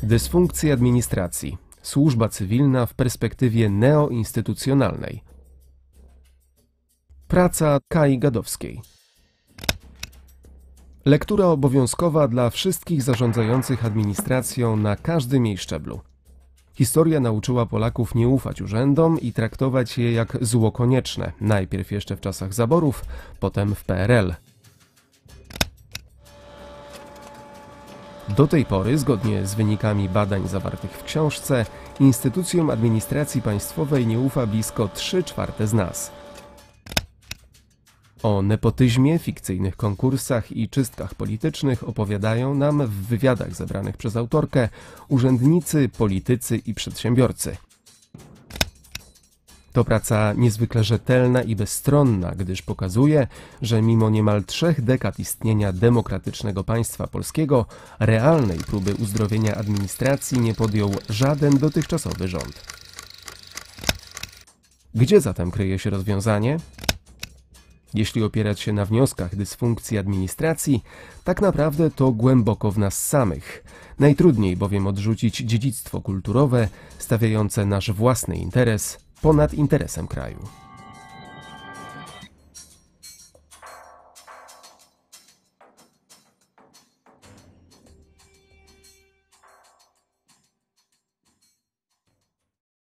Dysfunkcja administracji. Służba cywilna w perspektywie neoinstytucjonalnej. Praca Kai Gadowskiej. Lektura obowiązkowa dla wszystkich zarządzających administracją na każdym jej szczeblu. Historia nauczyła Polaków nie ufać urzędom i traktować je jak zło konieczne, najpierw jeszcze w czasach zaborów, potem w PRL. Do tej pory, zgodnie z wynikami badań zawartych w książce, instytucjom administracji państwowej nie ufa blisko 3/4 z nas. O nepotyzmie, fikcyjnych konkursach i czystkach politycznych opowiadają nam w wywiadach zebranych przez autorkę urzędnicy, politycy i przedsiębiorcy. To praca niezwykle rzetelna i bezstronna, gdyż pokazuje, że mimo niemal 3 dekad istnienia demokratycznego państwa polskiego, realnej próby uzdrowienia administracji nie podjął żaden dotychczasowy rząd. Gdzie zatem kryje się rozwiązanie? Jeśli opierać się na wnioskach dysfunkcji administracji, tak naprawdę to głęboko w nas samych. Najtrudniej bowiem odrzucić dziedzictwo kulturowe, stawiające nasz własny interes ponad interesem kraju.